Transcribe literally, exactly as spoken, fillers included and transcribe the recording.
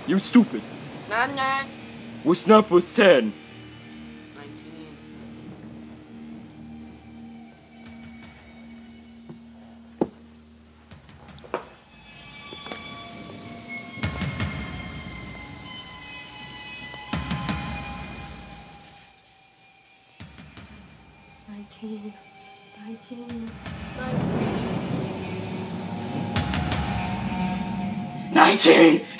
You stupid. No, I'm not. What's nine plus ten? Nineteen. Nineteen. Nineteen. Nineteen. Nineteen!